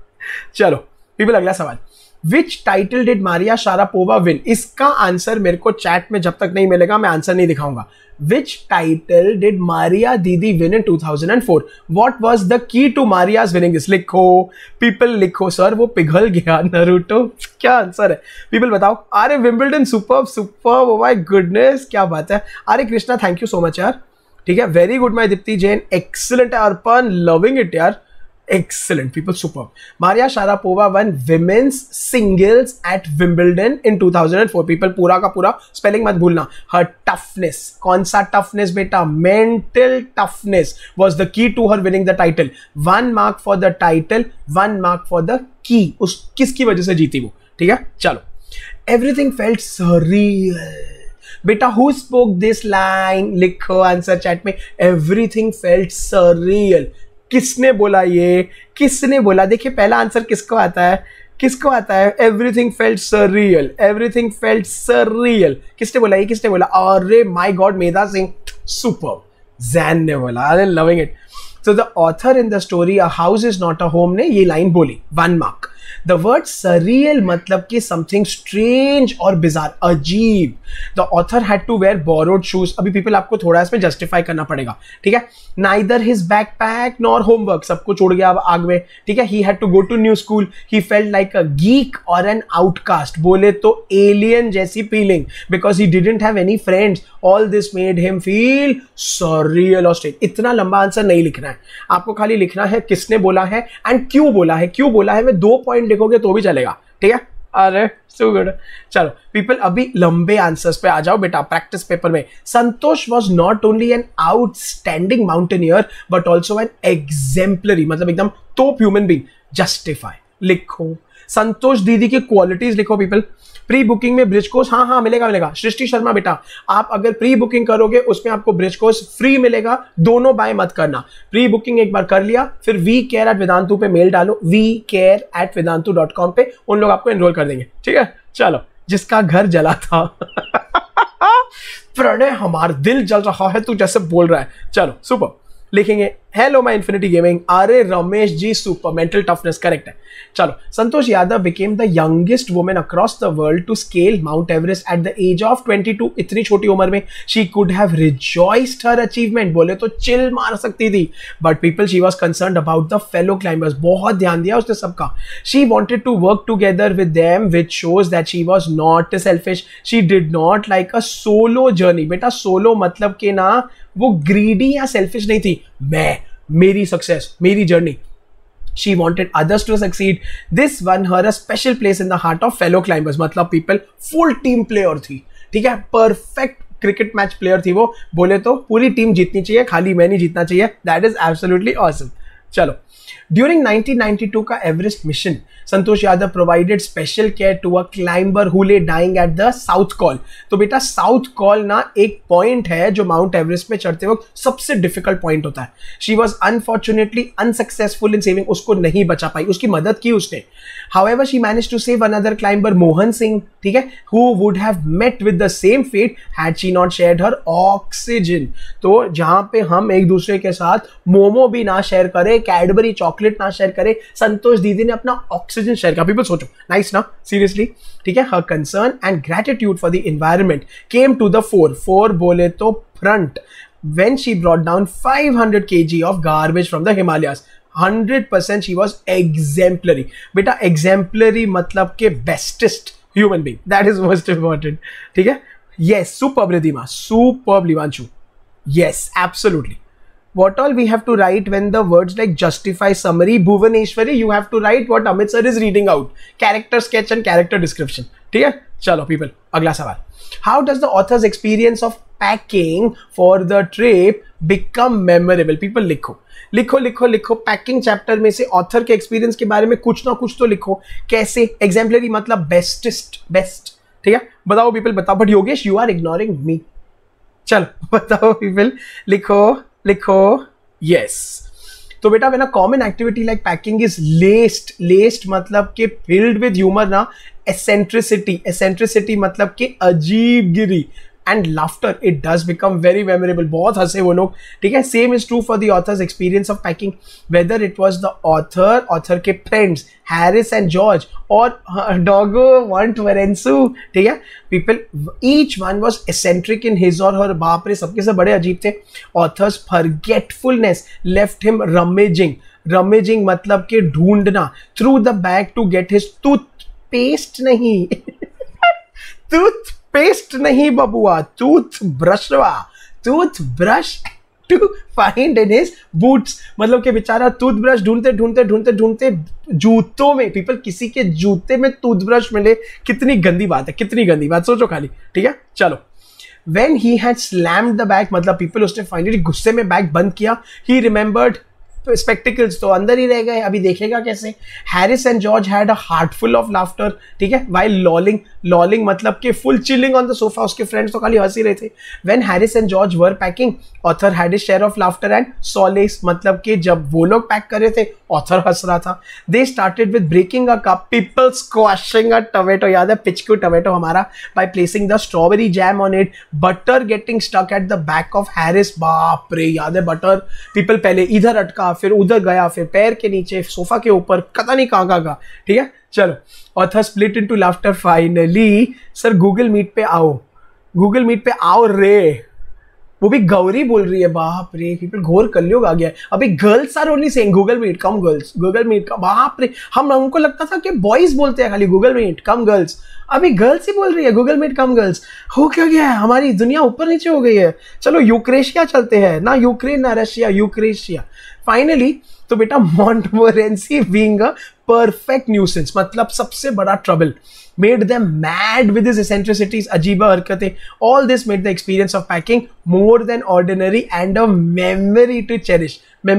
चलो पीपल, अगला सवाल, which title did Maria Sharapova win? इसका आंसर मेरे को चैट में जब तक नहीं मिलेगा मैं आंसर नहीं दिखाऊंगा। विच title did Maria didi win in 2004? What was the key to Maria's winning this? लिखो पीपल, लिखो। सर वो पिघल गया नरूटो, क्या आंसर है पीपल बताओ। अरे Wimbledon, superb superb, oh my goodness, क्या बात है। अरे Krishna thank you so much यार, ठीक है, very good my Deepti Jain, excellent Arpan, loving it यार, excellent people, super. Maria Sharapova won women's singles at Wimbledon in 2004. people पूरा का पूरा स्पेलिंग मत भूलना। her toughness, कौन सा toughness बेटा? mental toughness was the key to her winning the title. 1 mark for the title, 1 mark for the key, उस किसकी वजह से जीती वो, ठीक है। चलो, everything felt surreal बेटा, हु स्पोक दिस लाइन? लिखो आंसर चैट में, एवरीथिंग फेल्ट सरियल। किसने बोला ये, किसने बोला? देखिए पहला आंसर किसको आता है, किसको आता है? Everything felt surreal, everything felt surreal. किसने बोला ये, किसने बोला? अरे my god, Medha Singh, super. Jain ने बोला, अरे loving it. So the author in the story A House Is Not a Home ने ये लाइन बोली, 1 mark. The word surreal मतलब कि something strange और bizarre, अजीब। The author had to wear borrowed shoes. अभी people आपको थोड़ा इसमें justify करना पड़ेगा, ठीक है। Neither his backpack nor homework, सब कुछ उड़ गया अब आग में, ठीक है। He had to go to new school. He felt like a geek or an outcast. बोले तो alien जैसी feeling because he didn't have any friends. All this made him feel surreal or strange. इतना लंबा answer नहीं लिखना है आपको, खाली लिखना है किसने बोला है एंड क्यों बोला है। क्यों बोला है मैं 2 पॉइंट लिखोगे तो भी चलेगा, ठीक है। अरे सो गुड। चलो पीपल, अभी लंबे आंसर्स पे आ जाओ बेटा प्रैक्टिस पेपर में। Santosh was not only an outstanding mountaineer but also an exemplary, मतलब एकदम टॉप ह्यूमन बीइंग। जस्टिफाई लिखो, संतोष दीदी की क्वालिटीज लिखो पीपल। प्री बुकिंग में ब्रिज कोर्स, हाँ हाँ मिलेगा मिलेगा। सृष्टि शर्मा बेटा, आप अगर प्री बुकिंग करोगे उसमें आपको ब्रिज कोर्स फ्री मिलेगा, दोनों बाय मत करना। प्री बुकिंग एक बार कर लिया, फिर vcare@vedantu पे मेल डालो, vcare@vedantu.com पे, उन लोग आपको एनरोल कर देंगे, ठीक है। चलो, जिसका घर जला था प्रणय हमारा दिल जल रहा है तू जैसे बोल रहा है। चलो सुपर, लिखेंगे हेलो माय इन्फिनिटी गेमिंग। अरे Ramesh ji super, mental toughness correct है। चलो, Santosh Yadav became the youngest women across the world to scale Mount Everest at the age of 22। इतनी छोटी उम्र में she could have rejoiced her achievement, बोले तो चिल मार सकती थी, but people she was concerned about the fellow climbers. बहुत ध्यान दिया उसने सबका। She wanted to work together with them which shows that she was not selfish. She did not like a solo journey. बेटा solo मतलब कि ना वो ग्रीडी या सेल्फिश नहीं थी, मैं, मेरी सक्सेस, मेरी journey. She wanted others to succeed. This won her a special place in the heart of fellow climbers. मतलब people full team player थी, ठीक है, परफेक्ट क्रिकेट मैच प्लेयर थी वो। बोले तो पूरी टीम जीतनी चाहिए, खाली मैं नहीं जीतना चाहिए। That is absolutely awesome. चलो, ड्यूरिंग 1992 का Everest mission Santosh Yadav provided special care to a climber who lay dying at the South Col. तो बेटा साउथ कॉल ना एक पॉइंट है जो माउंट एवरेस्ट में चढ़ते वक्त सबसे डिफिकल्ट पॉइंट होता है। She was unfortunately unsuccessful in saving, उसको नहीं बचा पाई, उसकी मदद की उसने। However she managed to save another climber Mohan Singh, ठीक है, who would have met with the same fate had she not shared her oxygen. तो जहां पे हम एक दूसरे के साथ मोमो भी ना शेयर करें, कैडबरी चॉकलेट ना शेयर करें, संतोष दीदी ने अपना ऑक्सीजन शेयर किया। पीपल सोचो, नाइस ना, सीरियसली, ठीक है। Her concern and gratitude for the environment came to the fore बोले तो front when she brought down 500 kg of garbage from the Himalayas. 100% she was exemplary. बेटा exemplary मतलब के bestest human being. That is most important. ठीक है? Yes, superb Ridhima, superb Livanshu. Yes, absolutely. What all we have to write when the words like justify, summary, Bhuvaneshwari, you have to write what Amit sir is reading out. Character sketch and character description. ठीक है? चलो people, अगला सवाल. How does the author's experience of packing for the trip become memorable? People लिखो लिखो लिखो लिखो, packing chapter में से ऑथर के एक्सपीरियंस के बारे में कुछ ना कुछ तो लिखो। कैसे? एग्जाम्पलरी मतलब बेस्टेस्ट, बेस्ट, ठीक है, बताओ पीपल बताओ। But Yogesh you are ignoring me. चलो बताओ पीपल, लिखो लिखो। यस, तो बेटा when a common activity like packing is laced मतलब कि फिल्ड विद ह्यूमर ना, एसेंट्रिसिटी मतलब कि अजीबगिरी and laughter, it does become very memorable. बहुत हंसे वो लोग, ठीक है। Same is true for the author's experience of packing, whether it was the author के फ्रेंड्स हैरिस एंड जॉर्ज और डॉगो वॉन्ट वरेंसू, ठीक है। People each one was eccentric in his और हर, बाप रे सबके से बड़े अजीब थे। Author's forgetfulness left him rummaging मतलब कि ढूंढना through the bag to get his toothpaste नहीं टूथपेस्ट नहीं बबुआ, toothbrush to find in his boots, मतलब कि बेचारा टूथब्रश ढूंढते जूतों में, पीपल किसी के जूते में टूथब्रश मिले, कितनी गंदी बात है, कितनी गंदी बात, सोचो खाली, ठीक है। चलो, when he had slammed the bag, मतलब पीपल उसने फाइनली गुस्से में बैग बंद किया, he remembered स्पेक्टिकल्स तो अंदर ही रह गए, अभी देखेगा कैसे। Harris and George had a heart full of laughter, ठीक है, वाइल लॉलिंग मतलब कि full chilling on the sofa, उसके फ्रेंड्स तो खाली हंस ही रहे थे। When Harris and George were packing, author had his share of laughter and solace, मतलब कि जब वो लोग पैक कर रहे थे ऑथर हंस रहा था। They started with breaking a cup, people squashing a tomato, याद है पिचकू टोमेटो हमारा, by placing the strawberry jam on it, butter getting stuck at the back of Harris, बाप रे याद है बटर, पीपल पहले इधर अटका फिर उधर गया, फिर पैर के नीचे, सोफा के ऊपर, पता नहीं कहां का, ठीक है। चलो, author split into laughter finally. Sir Google Meet पे आओ रे, वो भी गौरी बोल रही है, बाप रे पीपल घोर कलयुग आ गया। अभी girls are only saying Google Meet come girls, Google Meet का, बाप रे हमको लगता था कि बॉयज बोलते हैं खाली गूगल मीट कम गर्ल्स, अभी गर्ल्स ही बोल रही है गूगल मीट कम गर्ल्स। हो क्या गया है, हमारी दुनिया ऊपर नीचे हो गई है। चलो यूक्रेशिया चलते हैं, ना यूक्रेन ना रशिया, यूक्रेशिया फाइनली। तो बेटा Montmorency being a perfect nuisance, मतलब सबसे बड़ा trouble, made them mad with his eccentricities, अजीबा हरकतें, all this made the experience of packing more than ordinary and a memory to cherish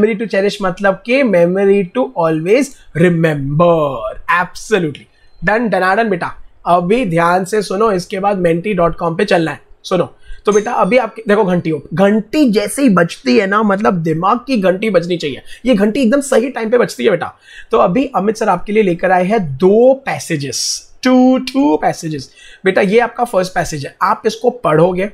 मतलब कि memory to always remember, absolutely done डनाडन। बेटा अभी ध्यान से सुनो, इसके बाद menti.com पे चलना है, सुनो। तो बेटा अभी आप देखो, घंटी जैसे ही बजती है ना, मतलब दिमाग की घंटी बजनी चाहिए, ये घंटी एकदम सही टाइम पे बजती है बेटा। तो अभी अमित सर आपके लिए लेकर आए हैं दो पैसेजेस, टू पैसेजेस। बेटा ये आपका फर्स्ट पैसेज है, आप इसको पढ़ोगे,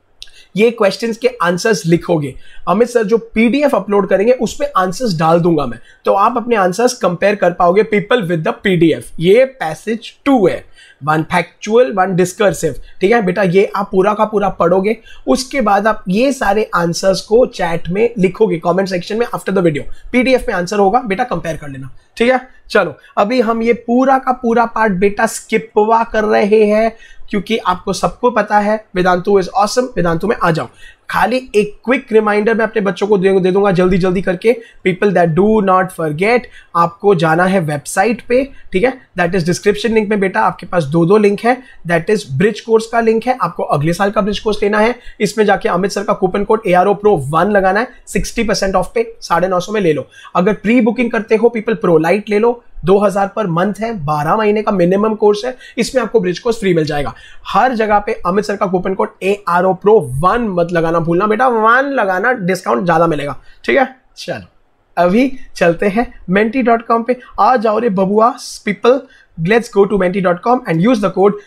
ये क्वेश्चंस के आंसर्स लिखोगे, अमित सर जो पीडीएफ अपलोड करेंगे उसमें आंसर्स डाल दूंगा मैं, तो आप अपने आंसर्स कंपेयर कर पाओगे पीपल विद द पीडीएफ। ये पैसेज 2 है, 1 फैक्चुअल 1 डिस्कर्सिव, ठीक है बेटा। ये आप पूरा का पूरा पढ़ोगे, उसके बाद आप ये सारे आंसर्स को चैट में लिखोगे, कमेंट सेक्शन में आफ्टर द वीडियो, पीडीएफ में आंसर होगा बेटा, कंपेयर कर लेना, ठीक है। चलो अभी हम ये पूरा का पूरा पार्ट बेटा स्किपवा कर रहे हैं, क्योंकि आपको सबको पता है वेदांतु इज ऑसम, वेदांतु में आ जाओ। खाली एक क्विक रिमाइंडर मैं अपने बच्चों को दे दूंगा जल्दी करके, people that do not forget, आपको जाना है वेबसाइट पे, ठीक है, दैट इज डिस्क्रिप्शन लिंक में बेटा, आपके पास दो लिंक है, दैट इज ब्रिज कोर्स का लिंक है, आपको अगले साल का ब्रिज कोर्स लेना है, इसमें जाके अमित सर का कूपन कोड ARO Pro 1 लगाना है, 60% ऑफ पे 950 में ले लो। अगर प्री बुकिंग करते हो पीपल प्रो लाइट ले लो, 2000 पर मंथ है, 12 महीने का मिनिमम कोर्स है, इसमें आपको ब्रिज कोर्स फ्री मिल जाएगा। हर जगह पे अमित सर का कूपन कोड ARO Pro 1 मत लगाना भूलना बेटा, 1 लगाना, डिस्काउंट ज्यादा मिलेगा, ठीक है। चलो अभी चलते हैं menti.com पे, आ जाओ रे बबुआ people, let's go to menti.com and use the code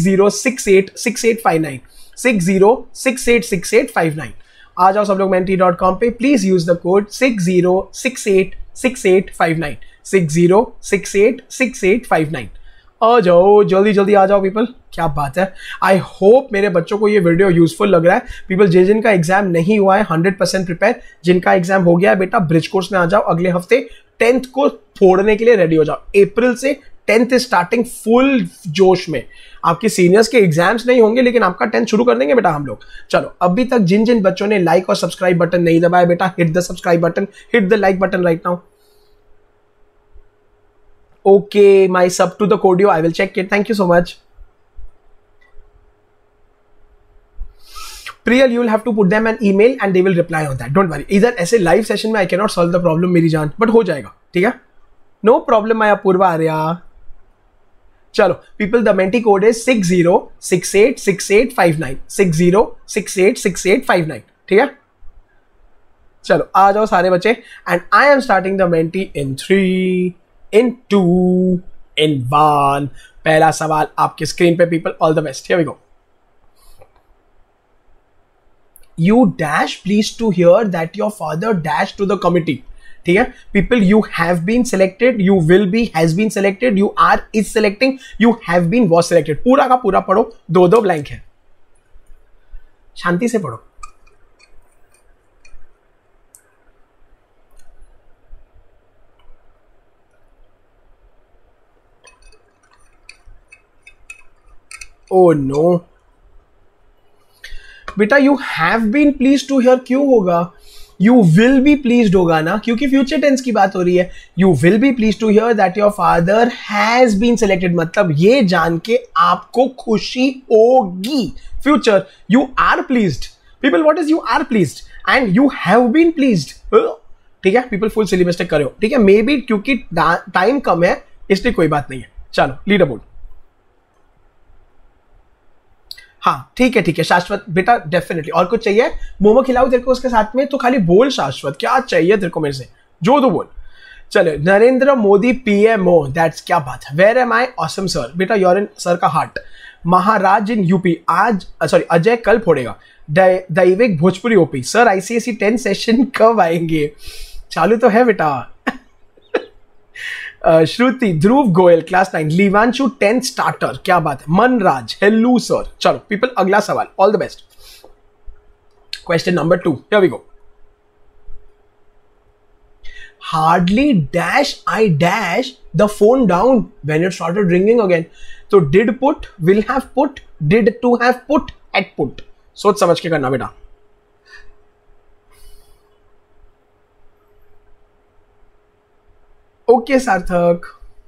60686859 60686859। आ जाओ सब लोग menti.com पे, प्लीज यूज द कोड 60686859 60686859। आ जाओ जल्दी आ जाओ पीपल, क्या बात है। आई होप मेरे बच्चों को ये वीडियो यूजफुल लग रहा है पीपल। जिनका एग्जाम नहीं हुआ है 100% प्रिपेयर, जिनका एग्जाम हो गया है बेटा ब्रिज कोर्स में आ जाओ, अगले हफ्ते 10th को फोड़ने के लिए रेडी हो जाओ। अप्रैल से 10th स्टार्टिंग फुल जोश में, आपके सीनियर्स के एग्जाम्स नहीं होंगे लेकिन आपका 10th शुरू कर देंगे बेटा हम लोग। चलो अभी तक जिन बच्चों ने लाइक और सब्सक्राइब बटन नहीं दबाया बेटा, hit the subscribe button, hit the like button right now. Okay, my sub to the Codio, I will check it. Thank you so much. Priyal, you will have to put them an email and they will reply on that. Don't worry. इधर ऐसे live session में I cannot solve the problem मेरी जान, but हो जाएगा, ठीक है? No problem, my Apoorva Arya. चलो people, the menti code is 60686859 60686859, ठीक है। चलो आ जाओ सारे बच्चे, and I am starting the Menti in 3, in 2, in 1। पहला सवाल आपके स्क्रीन पे people, all the best, here we go. You dash pleased to hear that your father dash to the committee। ठीक है people, you have been selected, you will be, has been selected, you are, is selecting, you have been, was selected। पूरा का पूरा पढ़ो, दो दो blank है, शांति से पढ़ो। Oh no बेटा, you have been pleased to hear क्यों होगा? यू विल बी प्लीज्ड होगा ना, क्योंकि फ्यूचर टेंस की बात हो रही है। You will be pleased to hear that your father has been selected, मतलब ये जान के आपको खुशी होगी। Future, you are pleased. People, what is you are pleased and you have been pleased? ठीक है पीपल, फुल सिली मिस्टेक करे हो। ठीक है, मे बी क्योंकि टाइम कम है इसलिए कोई बात नहीं है। चलो लीडर बोर्ड। हाँ ठीक है शाश्वत बेटा, डेफिनेटली। और कुछ चाहिए? मोमो खिलाओ तेरे को उसके साथ में, तो खाली बोल शाश्वत, क्या चाहिए तेरे को मेरे से, जो तो बोल। चलो, नरेंद्र मोदी पीएमओ, दैट्स, क्या बात है। Where am I? Awesome sir. बेटा यूर इन सर का हार्ट। महाराज इन यूपी, आज सॉरी अजय कल फोड़ेगा। Daivik Bhojpuri OP. Sir ICSE 10 session कब आएंगे? चालू तो है बेटा। Shruti, Dhruv Goyal class 9, Livanshu 10th starter, क्या बात है। Manraj, hello sir. चलो पीपल, अगला सवाल, all the best. Question number 2, here we go. Hardly dash I dash the phone down when it started ringing again. तो did put, will have put, did to have put, at put. सोच समझ के करना बेटा। Okay Sarthak.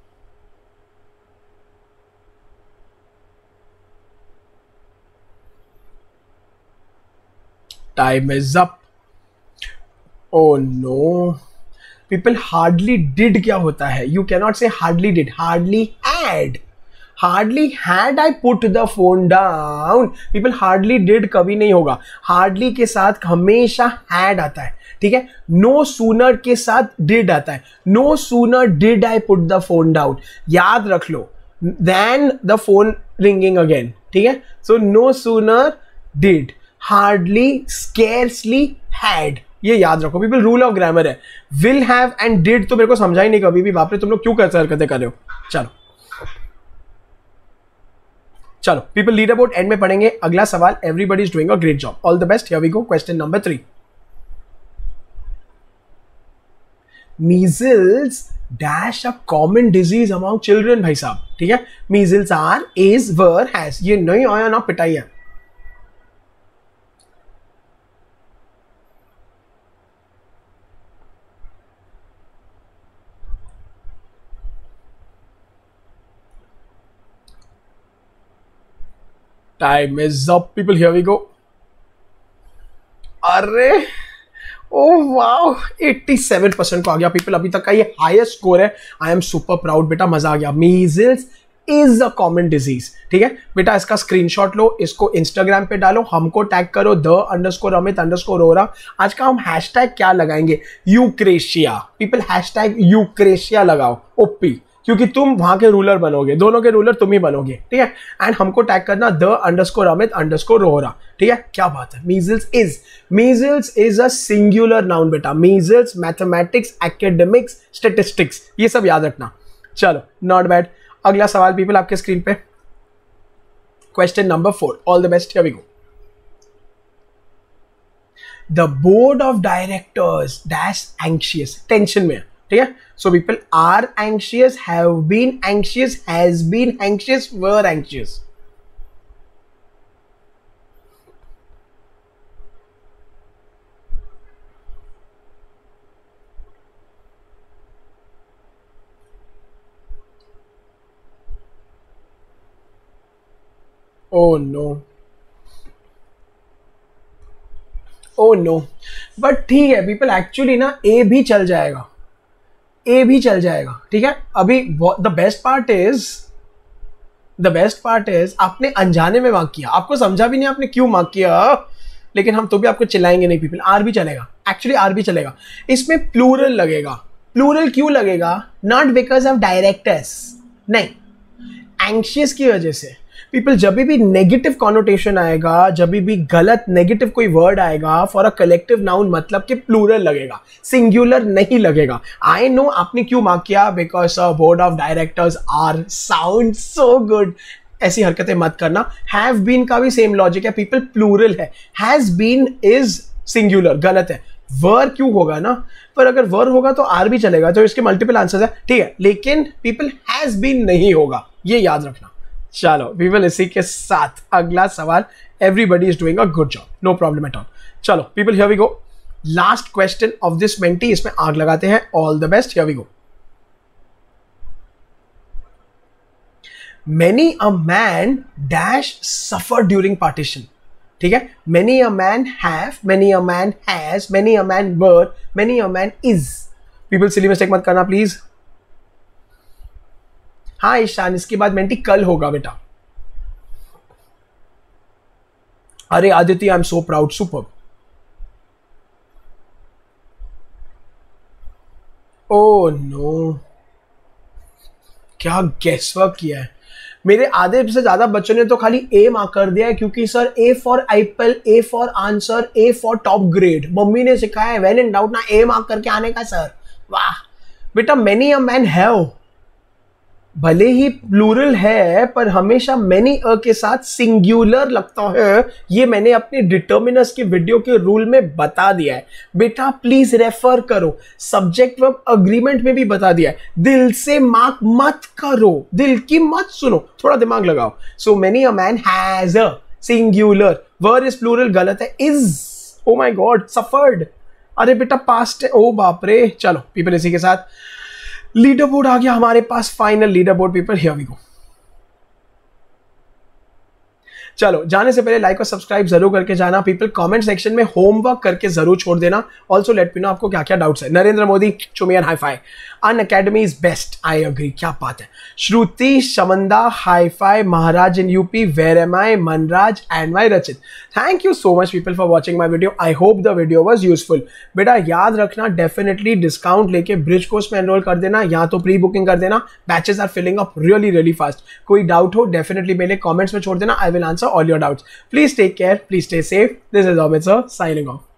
Time is up. Oh no people, hardly did क्या होता है? You cannot say hardly did, hardly had. Hardly had I put the phone down. People, hardly did कभी नहीं होगा, हार्डली के साथ हमेशा हैड आता है। ठीक है, नो सूनर के साथ डिड आता है। No sooner did I put the phone down, याद रख लो, then the phone ringing again. ठीक है, so no sooner did, hardly, scarcely, had, ये याद रखो। पीपल, रूल ऑफ ग्रामर है। विल हैव एंड डिड तो मेरे को समझा ही नहीं कभी भी, बाप रे तुम लोग क्यों कैसे हरकतें कर रहे हो। चलो पीपल, लीडर बोर्ड एंड में पढ़ेंगे। अगला सवाल, everybody is doing a great job, all the best, here we go. Question number 3। Measles dash a common disease among children. भाई साहब ठीक है, measles are, is, were, has, ये नहीं आया ना पिटाई है। Time is up people, here we go. अरे ओह वाओ, 87% को आ गया पीपल, अभी तक का ये हाईएस्ट स्कोर है। आई एम सुपर प्राउड बेटा, मजा आ गया। Measles is a common disease. ठीक है बेटा, इसका स्क्रीनशॉट लो, इसको इंस्टाग्राम पे डालो, हमको टैग करो _अमित_रोरा। आज का हम हैशटैग क्या लगाएंगे? यूक्रेशिया। पीपल, हैशटैग यूक्रेशिया लगाओ, ओपी, क्योंकि तुम वहां के रूलर बनोगे, दोनों के रूलर तुम ही बनोगे। ठीक है, एंड हमको टैग करना _अमित_रोरा। ठीक है, क्या बात है। Measles is a singular noun बेटा। मीजल्स, मैथमेटिक्स, एकेडमिक्स, स्टेटिस्टिक्स, ये सब याद रखना। चलो नॉट बैड। अगला सवाल पीपल आपके स्क्रीन पे, question number 4, all the best, here we go. The board of directors dash anxious, tension में। ठीक है, so people are anxious, have been anxious, has been anxious, were anxious. Oh no. Oh no. But ठीक है people, actually ना ए भी चल जाएगा, ए भी चल जाएगा। ठीक है, अभी द बेस्ट पार्ट इज आपने अनजाने में मार्क किया, आपको समझा भी नहीं आपने क्यों मार्क किया, लेकिन हम तो भी आपको चिल्लाएंगे नहीं पीपल, आर भी चलेगा। एक्चुअली आर भी चलेगा, इसमें प्लूरल लगेगा। प्लूरल क्यों लगेगा? नॉट बिकॉज ऑफ डायरेक्टर्स, नहीं, एंग्शियस की वजह से। पीपल जब भी नेगेटिव कॉनोटेशन आएगा, जब भी गलत नेगेटिव कोई वर्ड आएगा फॉर अ कलेक्टिव नाउन, मतलब कि प्लूरल लगेगा, सिंगुलर नहीं लगेगा। आई नो आपने क्यों मार्क किया, because board of directors are sound so good. ऐसी हरकतें मत करना। हैव बीन का भी सेम लॉजिक है, पीपल प्लूरल है, हैज बीन इज सिंगुलर, गलत है। वर क्यों होगा ना, पर अगर वर होगा तो आर भी चलेगा, तो इसके मल्टीपल आंसर्स है, ठीक है, लेकिन पीपल हैज बीन नहीं होगा, ये याद रखना। चलो पीपल, इसी के साथ अगला सवाल, everybody is doing a good job, no problem at all. चलो people, here we go, last question of this 20, इसमें आग लगाते हैं। All the best, here we go. Many a man dash suffered during partition, ठीक है, many a man have, many a man has, many a man were, many a man is। People silly mistake मत करना please. हाँ ईशान, इसके बाद mentee कल होगा बेटा। अरे Aditya, I am so proud, super. Oh no, क्या गेसवर्क किया है। मेरे आधे से ज्यादा बच्चों ने तो खाली ए मार्क कर दिया है, क्योंकि sir A for apple, A for answer, A for top grade, mummy ने सिखाया है, व्हेन इन डाउट ना ए मार्क करके आने का सर। वाह बेटा, मेनी अ मैन हैव, भले ही प्लूरल है पर हमेशा मेनी अ के साथ सिंगुलर लगता है, ये मैंने अपने डिटर्मिनर्स के वीडियो के रूल में बता दिया है बेटा, प्लीज रेफर करो। सब्जेक्ट वर्ब अग्रीमेंट में भी बता दिया है, दिल से मार्क मत करो, दिल की मत सुनो, थोड़ा दिमाग लगाओ। So many a man has a singular, were is plural, गलत है, is, oh my god, suffered, अरे बेटा पास्ट है, ओ बाप रे। चलो पीपल, इसी के साथ लीडर बोर्ड आ गया हमारे पास, final leader board people, here we go. चलो जाने से पहले लाइक और सब्सक्राइब जरूर करके जाना पीपल, कमेंट सेक्शन में होमवर्क करके जरूर छोड़ देना। ऑल्सो लेट मी नो आपको क्या क्या डाउट्स है। नरेंद्र मोदी, चुमियन high five, Unacademy is best, I agree, क्या बात है। Shruti Shamanda, high five, Maharaj in UP, where am I, Manraj and my Rachit, thank you so much people for watching my video, I hope the video was useful. बेटा याद रखना, definitely discount लेके bridge course में enrol कर देना, या तो प्री बुकिंग कर देना, batches are filling up really fast. कोई डाउट हो डेफिनेटली मेरे कॉमेंट्स में छोड़ देना, I will answer all your doubts. Please take care, please stay safe. This is Amit sir signing off.